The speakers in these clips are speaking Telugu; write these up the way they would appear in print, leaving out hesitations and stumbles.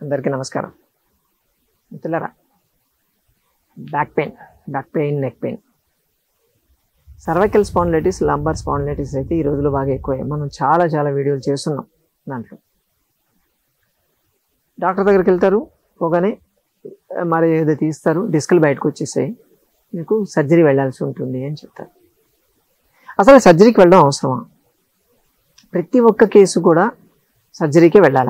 అందరికీ నమస్కారం. మిత్రులారా, back pain, neck pain, cervical spondylitis, lumbar spondylitis అయితే ఈ రోజుల్లో బాగా ఎక్కువ. మనం చాలా వీడియోలు చేస్తున్నాం. దాంట్లో డాక్టర్ దగ్గరికి వెళ్తారు, పోగానే మరి ఏదో తీస్తారు, డిస్కులు బయటకు వచ్చేసాయి, మీకు సర్జరీ వెళ్ళాల్సి ఉంటుంది అని చెప్తారు. అసలు సర్జరీకి వెళ్ళడం అవసరమా? ప్రతి ఒక్క కేసు కూడా సర్జరీకే వెళ్ళాలా?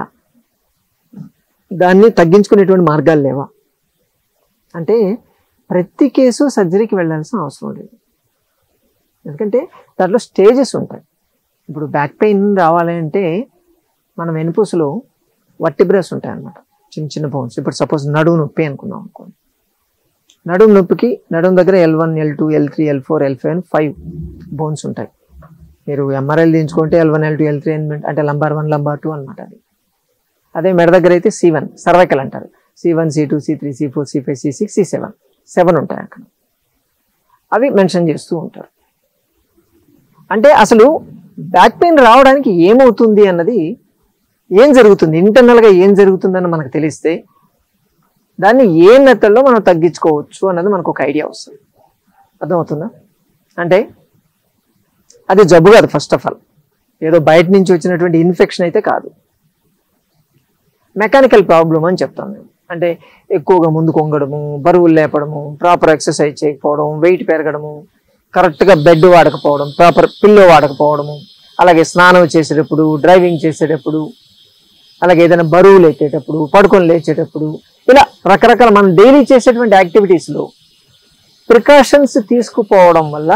దాన్ని తగ్గించుకునేటువంటి మార్గాలు లేవా అంటే ప్రతి కేసు సర్జరీకి వెళ్ళాల్సిన అవసరం లేదు. ఎందుకంటే దాంట్లో స్టేజెస్ ఉంటాయి. ఇప్పుడు బ్యాక్ పెయిన్ రావాలి అంటే మన వెనుపూసలో వర్టిబ్రాస్ ఉంటాయి అన్నమాట, చిన్న బోన్స్. ఇప్పుడు సపోజ్ నడుము నొప్పి అనుకున్నాం అనుకోండి. నడుము నొప్పికి నడుము దగ్గర L1, L2, L3, L4, L5 అని 5 బోన్స్ ఉంటాయి. మీరు MRI తీయించుకుంటే L1, L2, L3 అంటే లంబార్ 1, లంబార్ 2 అనమాట. అదే మెడ దగ్గర అయితే C1 సర్వైకల్ అంటారు. C1, C2, C3, C4, C5, C6, C7 7 ఉంటాయి అక్కడ. అవి మెన్షన్ చేస్తూ ఉంటారు. అంటే అసలు బ్యాక్ పెయిన్ రావడానికి ఏమవుతుంది అన్నది, ఏం జరుగుతుంది ఇంటర్నల్గా ఏం జరుగుతుందని మనకు తెలిస్తే దాన్ని ఏ మెథడ్లో మనం తగ్గించుకోవచ్చు అన్నది మనకు ఒక ఐడియా వస్తుంది. అర్థమవుతుందా? అంటే అది జబ్బు కాదు. ఫస్ట్ ఆఫ్ ఆల్ ఏదో బయట నుంచి వచ్చినటువంటి ఇన్ఫెక్షన్ అయితే కాదు, మెకానికల్ ప్రాబ్లం అని చెప్తాను నేను. అంటే ఎక్కువగా ముందుకు వంగడము, బరువులు లేపడము, ప్రాపర్ ఎక్సర్సైజ్ చేయకపోవడం, వెయిట్ పెరగడము, కరెక్ట్గా బెడ్ వాడకపోవడం, ప్రాపర్ పిల్లో వాడకపోవడము, అలాగే స్నానం చేసేటప్పుడు, డ్రైవింగ్ చేసేటప్పుడు, అలాగే ఏదైనా బరువులు ఎత్తేటప్పుడు, పడుకొని లేచేటప్పుడు, ఇలా రకరకాల మనం డైలీ చేసేటువంటి యాక్టివిటీస్లో ప్రికాషన్స్ తీసుకుపోవడం వల్ల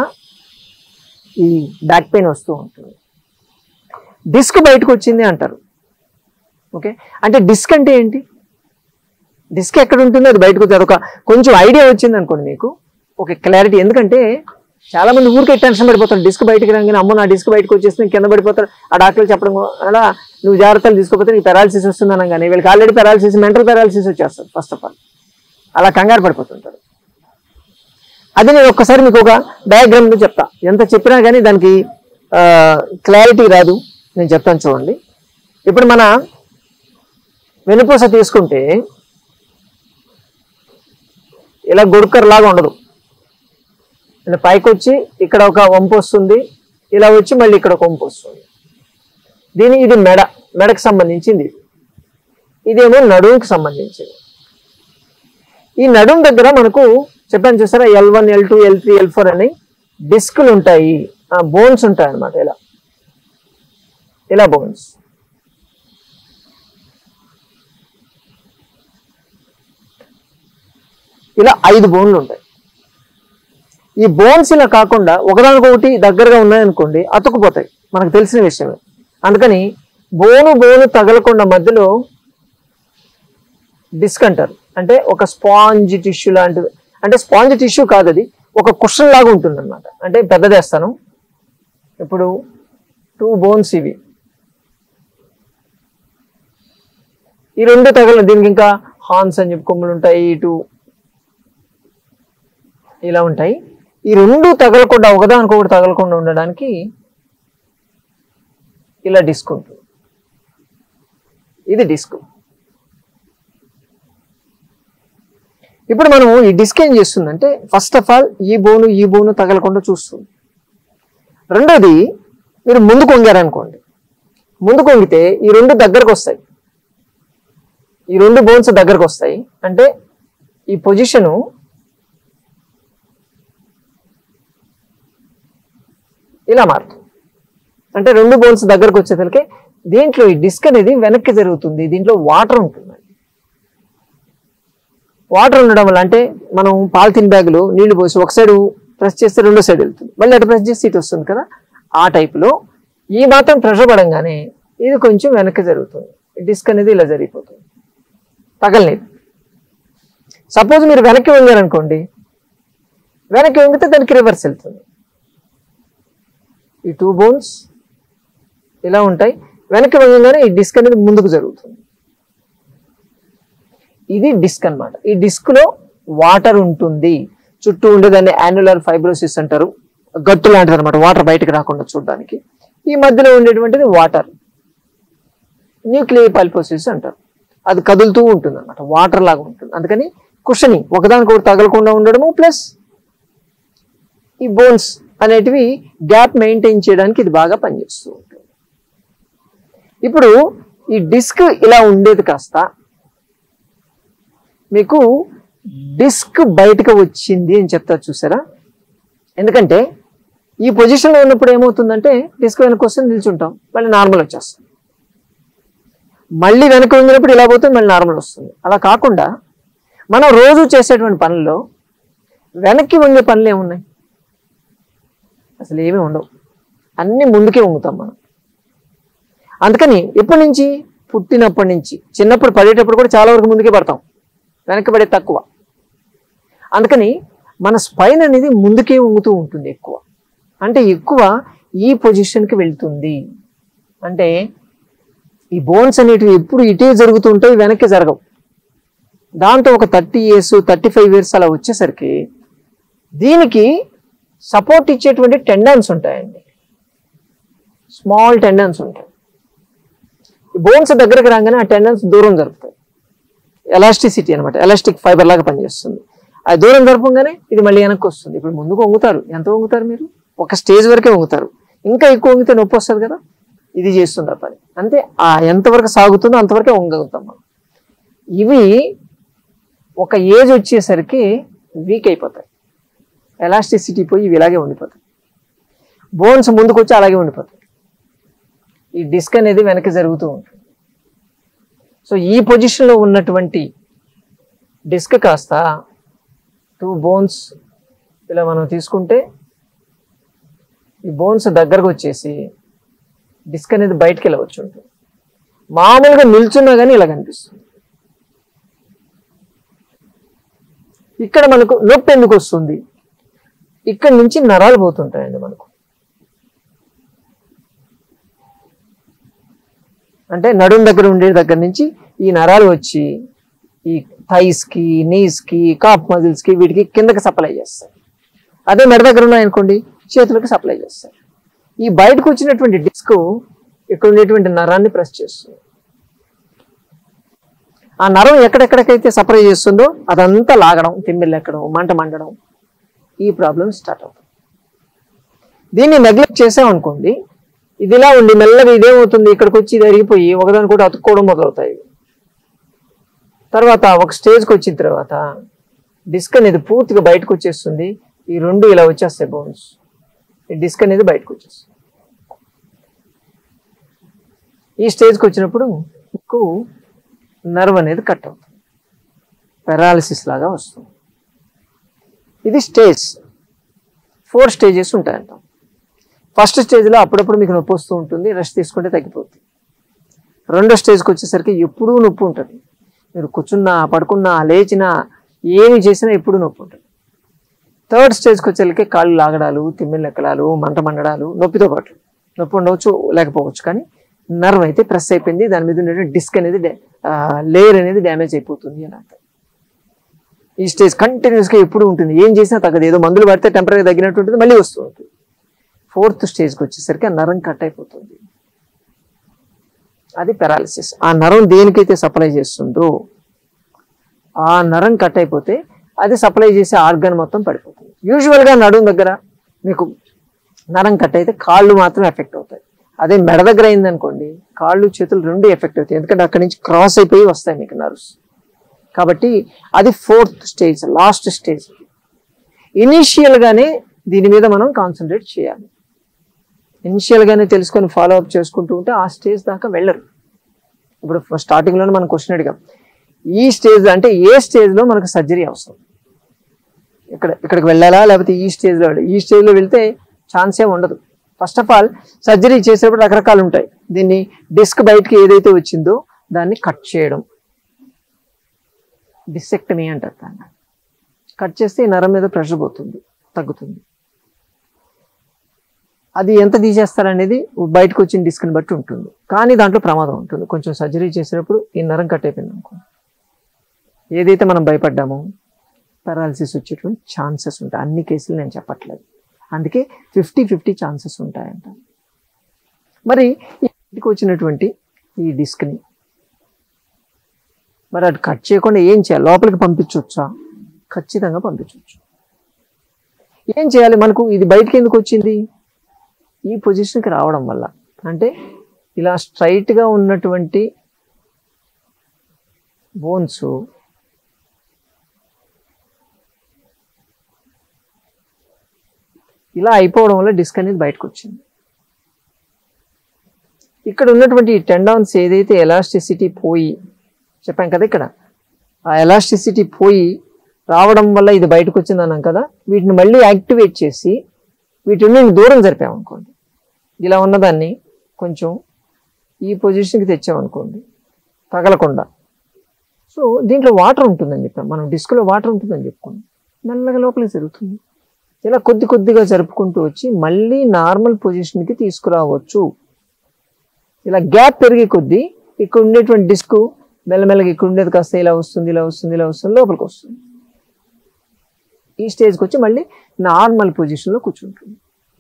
ఈ బ్యాక్ పెయిన్ వస్తూ ఉంటుంది. డిస్క్ బయటకు వచ్చింది అంటారు. ఓకే, అంటే డిస్క్ అంటే ఏంటి? డిస్క్ ఎక్కడ ఉంటుందో అది బయటకు వచ్చి అదొక కొంచెం ఐడియా వచ్చింది అనుకోండి మీకు, ఒక క్లారిటీ. ఎందుకంటే చాలా మంది ఊరికే టెన్షన్ పడిపోతారు. డిస్క్ బయటకు రాగానే అమ్మో నా డిస్క్ బయటకు వచ్చేస్తే కింద పడిపోతారు. ఆ డాక్టర్లు చెప్పడం అలా నువ్వు జాగ్రత్తలు తీసుకోకపోతే నీకు పెరాలసిస్ వస్తుంది అనగానే వీళ్ళకి ఆల్రెడీ పెరాలసిస్, మెంటల్ పెరాలసిస్ వచ్చేస్తారు. ఫస్ట్ ఆఫ్ ఆల్ అలా కంగారు పడిపోతుంటారు. అది నేను ఒక్కసారి మీకు ఒక డయాగ్రామ్లో చెప్తా. ఎంత చెప్పినా కానీ దానికి క్లారిటీ రాదు. నేను చెప్తాను చూడండి. ఇప్పుడు మన వెనుపూస తీసుకుంటే ఇలా గొడుకర్లాగా ఉండదు. ఇలా పైకి వచ్చి ఇక్కడ ఒక వంపు వస్తుంది, ఇలా వచ్చి మళ్ళీ ఇక్కడ ఒక వంపు వస్తుంది. ఇది మెడకు సంబంధించింది. ఇదేమో నడుముకి సంబంధించింది. ఈ నడుము దగ్గర మనకు చెప్పాను చూసారా, L1, L2, L3, L4 అని డిస్కులు ఉంటాయి, బోన్స్ ఉంటాయి అన్నమాట. ఇలా బోన్స్, ఇలా 5 బోన్లు ఉంటాయి. ఈ బోన్స్ ఇలా కాకుండా ఒకదానికొకటి దగ్గరగా ఉన్నాయనుకోండి అతుక్కుపోతాయి, మనకు తెలిసిన విషయమే. అందుకని బోను తగలకుండా మధ్యలో డిస్క్ అంటారు. అంటే ఒక స్పాంజ్ టిష్యూ లాంటిది. అంటే స్పాంజ్ టిష్యూ కాదు, అది ఒక కుషన్ లాగా ఉంటుంది అన్నమాట. అంటే పెద్దదేస్తాను. ఇప్పుడు 2 బోన్స్ ఇవి, ఈ 2 తగల, దీనికి ఇంకా హార్న్స్ అని చెప్పి కొమ్ములు ఉంటాయి, ఇటు ఇలా ఉంటాయి. ఈ 2 తగలకుండా, ఒకదానికొకటి తగలకుండా ఉండడానికి ఇలా డిస్క్ ఉంటుంది. ఇది డిస్క్. ఇప్పుడు మనం ఈ డిస్క్ ఏం చేస్తుందంటే ఫస్ట్ ఆఫ్ ఆల్ ఈ బోను తగలకుండా చూస్తుంది. రెండోది, మీరు ముందుకు వంగారనుకోండి, ముందుకు వంగితే ఈ 2 దగ్గరకు వస్తాయి, ఈ 2 బోన్స్ దగ్గరకు వస్తాయి. అంటే ఈ పొజిషను ఇలా మారుతుంది. అంటే 2 బోన్స్ దగ్గరకు వచ్చేసరికి దీంట్లో ఈ డిస్క్ అనేది వెనక్కి జరుగుతుంది. దీంట్లో వాటర్ ఉంటుంది. వాటర్ ఉండడం వల్ల, అంటే మనం పాలిథిన్ బ్యాగులో నీళ్లు పోసి ఒక సైడ్ ప్రెస్ చేస్తే రెండో సైడ్ వెళ్తుంది, మళ్ళీ అటు ప్రెస్ చేస్తే ఇటు వస్తుంది కదా. ఆ టైప్లో ఈ మాత్రం ప్రెషర్ పడంగానే ఇది కొంచెం వెనక్కి జరుగుతుంది. డిస్క్ అనేది ఇలా జరిగిపోతుంది, తగలలేదు. సపోజ్ మీరు వెనక్కి వంగారనుకోండి, వెనక్కి వంగితే దానికి రివర్స్ వెళ్తుంది. ఈ 2 బోన్స్ ఇలా ఉంటాయి, వెనక్కి వంగగానే ఈ డిస్క్ అనేది ముందుకు జరుగుతుంది. ఇది డిస్క్ అన్నమాట. ఈ డిస్క్లో వాటర్ ఉంటుంది. చుట్టూ ఉండేదాన్ని యాన్యులర్ ఫైబ్రోసిస్ అంటారు. గట్టు లాంటిది అనమాట, వాటర్ బయటకు రాకుండా చూడడానికి. ఈ మధ్యలో ఉండేటువంటిది వాటర్, న్యూక్లియర్ పల్పోసిస్ అంటారు. అది కదులుతూ ఉంటుంది అనమాట, వాటర్ లాగా ఉంటుంది. అందుకని కుషనింగ్, ఒకదానికొకటి తగలకుండా ఉండడము, ప్లస్ ఈ బోన్స్ అనేటివి గ్యాప్ మెయింటైన్ చేయడానికి ఇది బాగా పనిచేస్తూ ఉంటుంది. ఇప్పుడు ఈ డిస్క్ ఇలా ఉండేది కాస్త మీకు డిస్క్ బయటకు వచ్చింది అని చెప్తారు చూసారా. ఎందుకంటే ఈ పొజిషన్లో ఉన్నప్పుడు ఏమవుతుందంటే డిస్క్ వెనక్కి వస్తుంది, నిల్చుంటాం, మళ్ళీ నార్మల్ వచ్చేస్తుంది. మళ్ళీ వెనక్కి వంగినప్పుడు ఇలా పోతే మళ్ళీ నార్మల్ వస్తుంది. అలా కాకుండా మనం రోజు చేసేటువంటి పనుల్లో వెనక్కి వంగే పనులు ఏమున్నాయి? అసలు ఏమీ ఉండవు, అన్నీ ముందుకే వంగుతాం మనం. అందుకని ఎప్పటి నుంచి? పుట్టినప్పటి నుంచి. చిన్నప్పుడు పడేటప్పుడు కూడా చాలా వరకు ముందుకే పడతాం, వెనక్కి పడే తక్కువ. అందుకని మన స్పైన్ అనేది ముందుకే వంగుతూ ఉంటుంది ఎక్కువ. అంటే ఎక్కువ ఈ పొజిషన్కి వెళ్తుంది. అంటే ఈ బోన్స్ అనేటివి ఎప్పుడు ఇటే జరుగుతూ ఉంటాయి, వెనక్కి జరగవు. దాంతో ఒక 30 years 35 years అలా వచ్చేసరికి దీనికి సపోర్ట్ ఇచ్చేటువంటి టెండన్స్ ఉంటాయండి, స్మాల్ టెండన్స్ ఉంటాయి. ఈ బోన్స్ దగ్గరకు రాగానే ఆ టెండన్స్ దూరం జరుపుతాయి. ఎలాస్టిసిటీ అనమాట, ఎలాస్టిక్ ఫైబర్ లాగా పనిచేస్తుంది. అది దూరం జరపగానే ఇది మళ్ళీ వెనక్కి వస్తుంది. ఇప్పుడు ముందుకు వంగుతారు, ఎంత వంగుతారు మీరు? ఒక స్టేజ్ వరకే వంగుతారు, ఇంకా ఎక్కువ వంగితే నొప్పి వస్తుంది కదా. ఇది చేస్తుంది ఆ పని. అంతే, ఆ ఎంతవరకు సాగుతుందో అంతవరకే వంగలుగుతాం మనం. ఇవి ఒక ఏజ్ వచ్చేసరికి వీక్ అయిపోతాయి, ఎలాస్టిసిటీ పోయి ఇవి ఇలాగే ఉండిపోతాయి. బోన్స్ ముందుకు వచ్చి అలాగే ఉండిపోతాయి. ఈ డిస్క్ అనేది వెనక్కి జరుగుతూ ఉంటుంది. సో ఈ పొజిషన్లో ఉన్నటువంటి డిస్క్ కాస్త 2 bones ఇలా మనం తీసుకుంటే ఈ బోన్స్ దగ్గరకు వచ్చేసి డిస్క్ అనేది బయటికి ఇలా వచ్చి ఉంటుంది. మామూలుగా నిల్చున్నా కానీ ఇలా కనిపిస్తుంది. ఇక్కడ మనకు నొప్పి ఎందుకు వస్తుంది? ఇక్కడ నుంచి నరాలు పోతుంటాయండి మనకు. అంటే నడుం దగ్గర ఉండే దగ్గర నుంచి ఈ నరాలు వచ్చి ఈ థైస్కి, నీస్కి, కాఫ్ మజిల్స్కి, వీటికి కిందకి సప్లై చేస్తాయి. అదే మెడ దగ్గర ఉన్నాయనుకోండి చేతులకు సప్లై చేస్తాయి. ఈ బయటకు వచ్చినటువంటి డిస్క్ ఇక్కడ ఉండేటువంటి నరాన్ని ప్రెస్ చేస్తుంది. ఆ నరం ఎక్కడెక్కడికైతే సప్లై చేస్తుందో అదంతా లాగడం, తిమ్మిళ్ళు ఎక్కడం, మంట మండడం, ఈ ప్రాబ్లం స్టార్ట్ అవుతుంది. దీన్ని నెగ్లెక్ట్ చేసామనుకోండి, ఇది ఇలా ఉండి మెల్లగా ఇదేమవుతుంది, ఇక్కడికి వచ్చి ఇది అరిగిపోయి ఒకదాని కూడా అతుక్కోవడం మొదలవుతాయి. తర్వాత ఒక స్టేజ్కి వచ్చిన తర్వాత డిస్క్ అనేది పూర్తిగా బయటకు వచ్చేస్తుంది. ఈ రెండు ఇలా వచ్చేస్తాయి బోన్స్, ఈ డిస్క్ అనేది బయటకు వచ్చేస్తుంది. ఈ స్టేజ్కి వచ్చినప్పుడు మీకు నర్వ్ అనేది కట్ అవుతుంది, పెరాలసిస్ లాగా వస్తుంది. ఇది స్టేజ్. 4 stages ఉంటాయంట. ఫస్ట్ స్టేజ్లో అప్పుడప్పుడు మీకు నొప్పి వస్తూ ఉంటుంది, రెస్ట్ తీసుకుంటే తగ్గిపోతుంది. రెండో స్టేజ్కి వచ్చేసరికి ఎప్పుడూ నొప్పి ఉంటుంది. మీరు కూర్చున్నా, పడుకున్నా, లేచినా, ఏమి చేసినా ఎప్పుడూ నొప్పి ఉంటుంది. థర్డ్ స్టేజ్కి వచ్చేసరికి కాళ్ళు లాగడాలు, తిమ్మిళ్ళు ఎక్కడాలు, మంట మండడాలు, నొప్పితో పాటు. నొప్పి ఉండవచ్చు, లేకపోవచ్చు, కానీ నర్వ్ అయితే ప్రెస్ అయిపోయింది, దాని మీద ఉన్నటువంటి డిస్క్ అనేది లేయర్ అనేది డ్యామేజ్ అయిపోతుంది అని అర్థం. ఈ స్టేజ్ కంటిన్యూస్గా ఎప్పుడు ఉంటుంది, ఏం చేసినా తగ్గదు. ఏదో మందులు పడితే టెంపరీగా తగ్గినట్టు ఉంటుంది, మళ్ళీ వస్తూ ఉంటుంది. 4th స్టేజ్కి వచ్చేసరికి ఆ నరం కట్ అయిపోతుంది. అది పెరాలిసిస్. ఆ నరం దేనికైతే సప్లై చేస్తుందో ఆ నరం కట్ అయిపోతే అది సప్లై చేసే ఆర్గాన్ మొత్తం పడిపోతుంది. యూజువల్గా నడుం దగ్గర మీకు నరం కట్ అయితే కాళ్ళు మాత్రం ఎఫెక్ట్ అవుతాయి. అదే మెడ దగ్గర అయిందనుకోండి, కాళ్ళు చేతులు రెండు ఎఫెక్ట్ అవుతాయి, ఎందుకంటే అక్కడి నుంచి క్రాస్ అయిపోయి వస్తాయి మీకు నర్వ్స్. కాబట్టి అది 4th స్టేజ్, లాస్ట్ స్టేజ్. ఇనీషియల్గానే దీని మీద మనం కాన్సన్ట్రేట్ చేయాలి. ఇనిషియల్గానే తెలుసుకొని ఫాలో అప్ చేసుకుంటూ ఉంటే ఆ స్టేజ్ దాకా వెళ్ళరు. ఇప్పుడు స్టార్టింగ్లోనే మనం క్వశ్చన్ అడిగాం, ఈ స్టేజ్ అంటే ఏ స్టేజ్లో మనకు సర్జరీ అవసరం, ఇక్కడికి వెళ్ళాలా లేకపోతే ఈ స్టేజ్లో వెళ్ళాలి? ఈ స్టేజ్లో వెళ్తే ఛాన్సే ఉండదు. ఫస్ట్ ఆఫ్ ఆల్ సర్జరీ చేసేటప్పుడు రకరకాలు ఉంటాయి. దీన్ని డిస్క్ బయటికి ఏదైతే వచ్చిందో దాన్ని కట్ చేయడం, డిసెక్టమీ అంటారు దాన్ని. కట్ చేస్తే ఈ నరం మీద ప్రెషర్ పోతుంది, తగ్గుతుంది. అది ఎంత తీసేస్తారనేది బయటకు వచ్చిన డిస్క్ని బట్టి ఉంటుంది, కానీ దాంట్లో ప్రమాదం ఉంటుంది. కొంచెం సర్జరీ చేసినప్పుడు ఈ నరం కట్ అయిపోయింది అనుకో, ఏదైతే మనం భయపడ్డామో పారాలసిస్ వచ్చేటువంటి ఛాన్సెస్ ఉంటాయి. అన్ని కేసులు నేను చెప్పట్లేదు, అందుకే 50-50 ఛాన్సెస్ ఉంటాయంట. మరి ఇంటికి వచ్చినటువంటి ఈ డిస్క్ని మరి అటు కట్ చేయకుండా ఏం చేయాలి? లోపలికి పంపించవచ్చా? ఖచ్చితంగా పంపించవచ్చు. ఏం చేయాలి? మనకు ఇది బయటికి ఎందుకు వచ్చింది? ఈ పొజిషన్కి రావడం వల్ల. అంటే ఇలా స్ట్రైట్గా ఉన్నటువంటి బోన్స్ ఇలా అయిపోవడం వల్ల డిస్క్ అనేది బయటకు వచ్చింది. ఇక్కడ ఉన్నటువంటి ఈ టెండాన్స్ ఏదైతే ఎలాస్టిసిటీ పోయి చెప్పాం కదా, ఇక్కడ ఆ ఎలాస్టిసిటీ పోయి రావడం వల్ల ఇది బయటకు వచ్చింది అన్నాం కదా, వీటిని మళ్ళీ యాక్టివేట్ చేసి వీటిని దూరం జరిపామనుకోండి, ఇలా ఉన్నదాన్ని కొంచెం ఈ పొజిషన్కి తెచ్చామనుకోండి తగలకుండా. సో దీంట్లో వాటర్ ఉంటుందని చెప్పాం మనం, డిస్క్లో వాటర్ ఉంటుందని చెప్పుకోండి, మెల్లగా లోపలికి జరుగుతుంది. ఇలా కొద్ది కొద్దిగా జరుపుకుంటూ వచ్చి మళ్ళీ నార్మల్ పొజిషన్కి తీసుకురావచ్చు. ఇలా గ్యాప్ పెరిగే కొద్దీ ఇక్కడ ఉండేటువంటి డిస్క్ మెల్లమెల్లగా ఇక్కడ ఉండేది కాస్త ఇలా వస్తుంది, ఇలా వస్తుంది, ఇలా వస్తుంది, లోపలికి వస్తుంది. ఈ స్టేజ్కి వచ్చి మళ్ళీ నార్మల్ పొజిషన్లో కూర్చుంటుంది.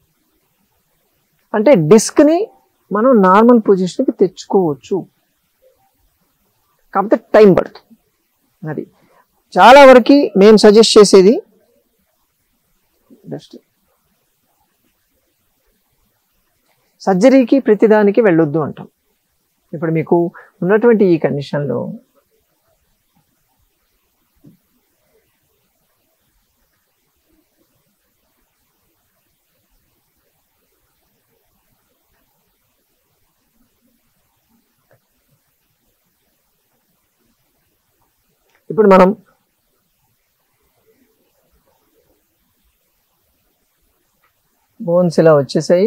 అంటే డిస్క్ని మనం నార్మల్ పొజిషన్కి తెచ్చుకోవచ్చు, కాకపోతే టైం పడుతుంది. అది చాలా వరకు మేము సజెస్ట్ చేసేది బెస్ట్. సర్జరీకి ప్రతిదానికి వెళ్ళొద్దు అంటాం. ఇప్పుడు మీకు ఉన్నటువంటి ఈ కండిషన్లో ఇప్పుడు మనం బోన్స్ ఇలా వచ్చేసాయి,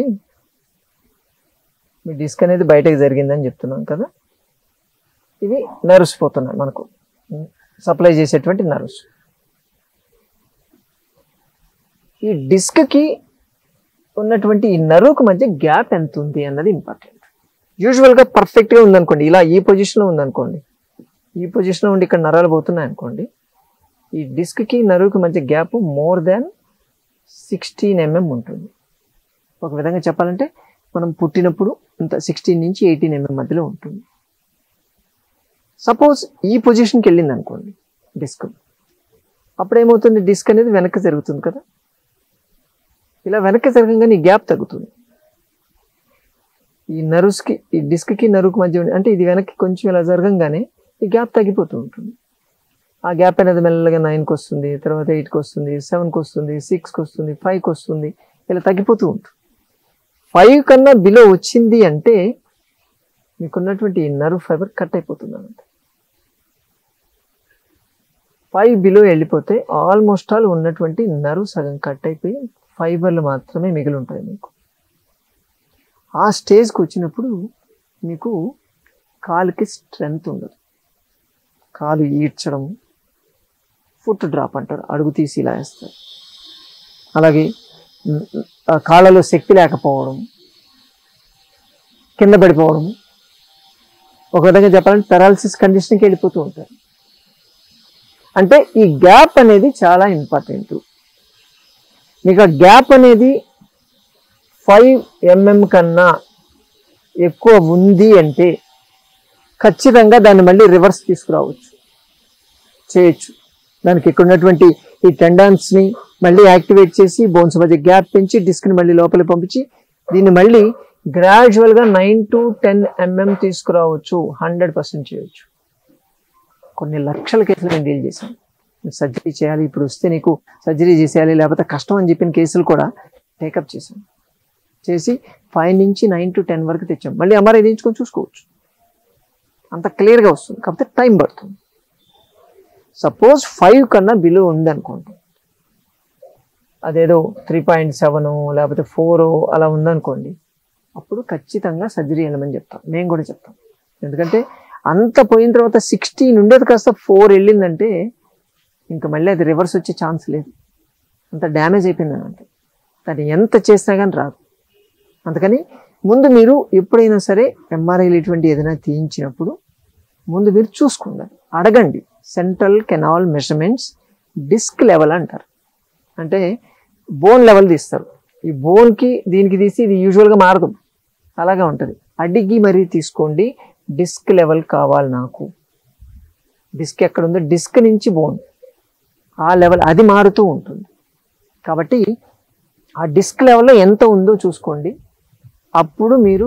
మీ డిస్క్ అనేది బయటకు జరిగిందని చెప్తున్నాం కదా. ఇవి నర్వ్స్ పోతున్నాయి, మనకు సప్లై చేసేటువంటి నర్వ్స్. ఈ డిస్క్కి ఉన్నటువంటి ఈ నర్వ్కి మధ్య గ్యాప్ ఎంత ఉంది అన్నది ఇంపార్టెంట్. యూజువల్గా పర్ఫెక్ట్గా ఉందనుకోండి, ఇలా ఈ పొజిషన్లో ఉందనుకోండి, ఈ పొజిషన్లో ఉండి ఇక్కడ నరాలు పోతున్నాయి అనుకోండి, ఈ డిస్క్కి నర్వ్కి మధ్య గ్యాప్ మోర్ దాన్ 16 mm ఉంటుంది. ఒక విధంగా చెప్పాలంటే మనం పుట్టినప్పుడు ఇంత 16 నుంచి 18 mm మధ్యలో ఉంటుంది. సపోజ్ ఈ పొజిషన్కి వెళ్ళింది అనుకోండి డిస్క్, అప్పుడు ఏమవుతుంది? డిస్క్ అనేది వెనక్కి జరుగుతుంది కదా, ఇలా వెనక్కి జరగగానే ఈ గ్యాప్ తగ్గుతుంది. ఈ నర్వ్స్కి, ఈ డిస్క్కి నర్వ్కి మధ్య అంటే ఇది వెనక్కి కొంచెం ఇలా జరగంగానే ఈ గ్యాప్ తగ్గిపోతూ ఉంటుంది. ఆ గ్యాప్ అనేది మెల్లగా 9కి వస్తుంది, తర్వాత 8కి వస్తుంది, 7కి వస్తుంది, 6కి వస్తుంది, 5కి వస్తుంది, ఇలా తగ్గిపోతూ ఉంటుంది. 5 కన్నా బిలో వచ్చింది అంటే మీకున్నటువంటి నర్వ్ ఫైబర్ కట్ అయిపోతుంది అన్నమాట. 5 బిలో వెళ్ళిపోతే ఆల్మోస్ట్ ఆల్ ఉన్నటువంటి నర్వ్ సగం కట్ అయిపోయి ఫైబర్లు మాత్రమే మిగిలి ఉంటాయి మీకు. ఆ స్టేజ్కి వచ్చినప్పుడు మీకు కాలుకి స్ట్రెంగ్త్ ఉండదు, కాలు ఈడ్చడం, ఫుట్ డ్రాప్ అంటారు, అడుగు తీసి ఇలా వేస్తారు. అలాగే కాళ్ళలో శక్తి లేకపోవడం, కింద పడిపోవడం, ఒక విధంగా చెప్పాలంటే పెరాలసిస్ కండిషన్కి వెళ్ళిపోతూ ఉంటారు. అంటే ఈ గ్యాప్ అనేది చాలా ఇంపార్టెంట్. మీకు ఆ గ్యాప్ అనేది 5 mm కన్నా ఎక్కువ ఉంది అంటే ఖచ్చితంగా దాన్ని మళ్ళీ రివర్స్ తీసుకురావచ్చు, చేయొచ్చు. దానికి ఇక్కడ ఉన్నటువంటి ఈ టెండాన్స్ని మళ్ళీ యాక్టివేట్ చేసి బోన్స్ మధ్య గ్యాప్ పెంచి డిస్క్ని మళ్ళీ లోపలికి పంపించి దీన్ని మళ్ళీ గ్రాడ్యువల్గా 9 to 10 mm తీసుకురావచ్చు, 100% చేయొచ్చు. కొన్ని లక్షల కేసులు నేను డీల్ చేశాను. సర్జరీ చేయాలి, ఇప్పుడు వస్తే నీకు సర్జరీ చేసేయాలి, లేకపోతే కష్టం అని చెప్పిన కేసులు కూడా టేకప్ చేశాను. చేసి 5 నుంచి 9 to 10 వరకు తెచ్చాం. మళ్ళీ ఎంఆర్ఐ తీయించుకొని చూసుకోవచ్చు, అంత క్లియర్గా వస్తుంది, కాకపోతే టైం పడుతుంది. సపోజ్ 5 కన్నా బిలో ఉంది అనుకోండి, అదేదో 3.7 లేకపోతే 4 అలా ఉందనుకోండి, అప్పుడు ఖచ్చితంగా సర్జరీ వెళ్ళమని చెప్తాం, మేము కూడా చెప్తాం. ఎందుకంటే అంత పోయిన తర్వాత 16 ఉండేది కాస్త 4 వెళ్ళిందంటే ఇంకా మళ్ళీ అది రివర్స్ వచ్చే ఛాన్స్ లేదు, అంత డ్యామేజ్ అయిపోయిందని అంటే దాన్ని ఎంత చేసినా కానీ రాదు. అందుకని ముందు మీరు ఎప్పుడైనా సరే ఎంఆర్ఐలు ఇటువంటి ఏదైనా తీయించినప్పుడు ముందు మీరు చూసుకోండి, అడగండి. Central canal measurements disc level అంటారు, అంటే బోన్ లెవెల్ తీస్తారు. ఈ బోన్కి దీనికి తీసి ఇది యూజువల్గా మారదు, అలాగే ఉంటుంది. అడిగి మరీ తీసుకోండి, డిస్క్ లెవెల్ కావాలి నాకు, డిస్క్ ఎక్కడ ఉందో డిస్క్ నుంచి బోన్ ఆ లెవెల్ అది మారుతూ ఉంటుంది. కాబట్టి ఆ డిస్క్ లెవెల్లో ఎంత ఉందో చూసుకోండి. అప్పుడు మీరు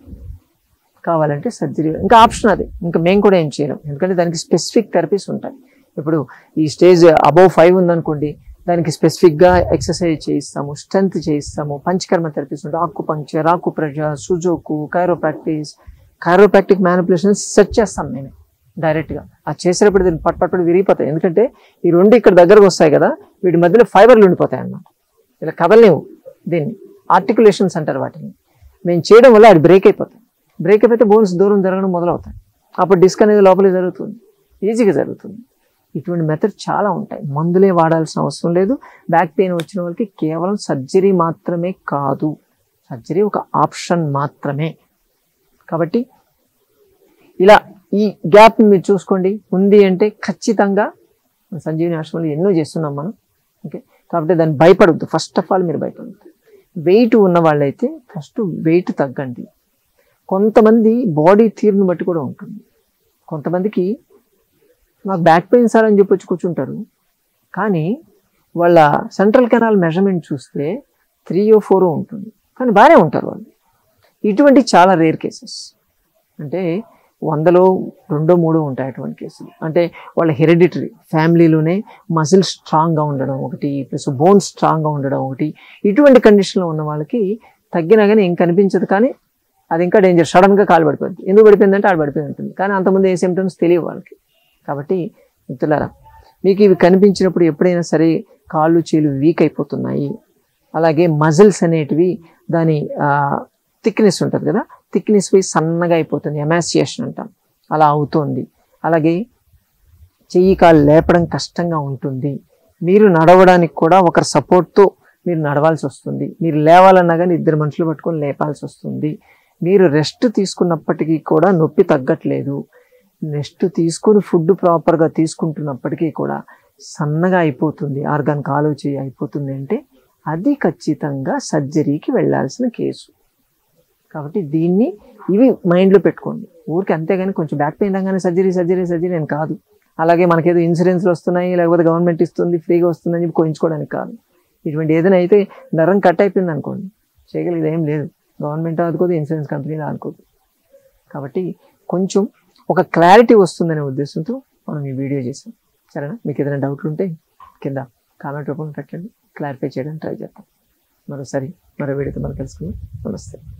కావాలంటే సర్జరీ, ఇంకా ఆప్షన్ అది, ఇంకా మేము కూడా ఏం చేయలేం, ఎందుకంటే దానికి స్పెసిఫిక్ థెరపీస్ ఉంటాయి. ఇప్పుడు ఈ స్టేజ్ అబౌవ్ 5 ఉందనుకోండి, దానికి స్పెసిఫిక్గా ఎక్సర్సైజ్ చేయిస్తాము, స్ట్రెంత్ చేయిస్తాము, పంచకర్మ థెరపీస్ ఉంటాయి, acupuncture, acupressure, sujok, chiropractic manipulations set చేస్తాం మేము డైరెక్ట్గా. అది చేసేటప్పుడు దీన్ని పట్టు విరిగిపోతాయి, ఎందుకంటే ఈ రెండు ఇక్కడ దగ్గరకు వస్తాయి కదా, వీటి మధ్యలో ఫైబర్లు ఉండిపోతాయి అన్నమాట, ఇలా కదలలేవు. దీన్ని ఆర్టికులేషన్స్ అంటారు వాటిని. మేము చేయడం వల్ల అది బ్రేక్ అయిపోతే బోన్స్ దూరం జరగడం మొదలవుతాయి. అప్పుడు డిస్క్ అనేది లోపలే జరుగుతుంది, ఈజీగా జరుగుతుంది. ఇటువంటి మెథడ్ చాలా ఉంటాయి, మందులే వాడాల్సిన అవసరం లేదు. బ్యాక్ పెయిన్ వచ్చిన వాళ్ళకి కేవలం సర్జరీ మాత్రమే కాదు, సర్జరీ ఒక ఆప్షన్ మాత్రమే. కాబట్టి ఇలా ఈ గ్యాప్ని మీరు చూసుకోండి. ఉంది అంటే ఖచ్చితంగా సంజీవని ఆశ్రమంలో ఎన్నో చేస్తున్నాం మనం. ఓకే, కాబట్టి దాన్ని భయపడద్దు. ఫస్ట్ ఆఫ్ ఆల్ మీరు భయపడద్దు. వెయిట్ ఉన్న వాళ్ళైతే ఫస్ట్ వెయిట్ తగ్గండి. కొంతమంది బాడీ తీరుని బట్టి కూడా ఉంటుంది. కొంతమందికి నాకు బ్యాక్ పెయిన్ సార్ అని చెప్పొచ్చి కూర్చుంటారు, కానీ వాళ్ళ సెంట్రల్ కెనాల్ మెజర్మెంట్ చూస్తే 3 or 4 ఉంటుంది, కానీ బాగానే ఉంటారు వాళ్ళు. ఇటువంటి చాలా రేర్ కేసెస్, అంటే 100లో 2, 3 ఉంటాయి అటువంటి కేసులు. అంటే వాళ్ళ హెరిడిటరీ ఫ్యామిలీలోనే మజిల్ స్ట్రాంగ్గా ఉండడం ఒకటి, ప్లస్ బోన్స్ స్ట్రాంగ్గా ఉండడం ఒకటి. ఇటువంటి కండిషన్లో ఉన్న వాళ్ళకి తగ్గినా కానీ ఏం కనిపించదు, కానీ అది ఇంకా డేంజర్. సడన్గా కాలు పడిపోతుంది. ఎందుకు పడిపోయిందంటే ఆడ పడిపోయి ఉంటుంది, కానీ అంతకుముందు ఏ సిమ్టమ్స్ తెలియవు వాళ్ళకి. కాబట్టి మిత్రులారా, మీకు ఇవి కనిపించినప్పుడు ఎప్పుడైనా సరే కాళ్ళు చేలు వీక్ అయిపోతున్నాయి, అలాగే మజిల్స్ అనేటివి దాని థిక్నెస్ ఉంటుంది కదా, థిక్నెస్ పోయి సన్నగా అయిపోతుంది, ఎమాసియేషన్ అంటాం, అలా అవుతుంది. అలాగే చెయ్యి కాలు లేపడం కష్టంగా ఉంటుంది, మీరు నడవడానికి కూడా ఒకరి సపోర్ట్తో మీరు నడవాల్సి వస్తుంది, మీరు లేవాలన్నా కానీ 2 మనుషులు పట్టుకొని లేపాల్సి వస్తుంది, మీరు రెస్ట్ తీసుకున్నప్పటికీ కూడా నొప్పి తగ్గట్లేదు, రెస్ట్ తీసుకుని ఫుడ్ ప్రాపర్గా తీసుకుంటున్నప్పటికీ కూడా సన్నగా అయిపోతుంది, ఆర్గాన్ కాలు చేయి అయిపోతుంది, అంటే అది ఖచ్చితంగా సర్జరీకి వెళ్ళాల్సిన కేసు. కాబట్టి ఇవి మైండ్లో పెట్టుకోండి ఊరికి, అంతేగాని కొంచెం బ్యాక్ పెయిన్ రాగానే సర్జరీ అని కాదు. అలాగే మనకేదో ఇన్సూరెన్స్లు వస్తున్నాయి, లేకపోతే గవర్నమెంట్ ఇస్తుంది ఫ్రీగా వస్తుందని చెప్పి కోయించుకోవడానికి కాదు. ఇటువంటి ఏదైనా అయితే నరం కట్ అయిపోయింది అనుకోండి, చేయగలిగేది ఏం లేదు, గవర్నమెంట్ ఆదుకోదు, ఇన్సూరెన్స్ కంపెనీలు ఆదుకోదు. కాబట్టి కొంచెం ఒక క్లారిటీ వస్తుందనే ఉద్దేశంతో మనం ఈ వీడియో చేసాం. సరేనా? మీకు ఏదైనా డౌట్లు ఉంటే కింద కామెంట్ రూపంలో పెట్టండి, క్లారిఫై చేయడానికి ట్రై చేద్దాం. మరో వీడియోతో మనం కలుసుకుందాం. నమస్తే.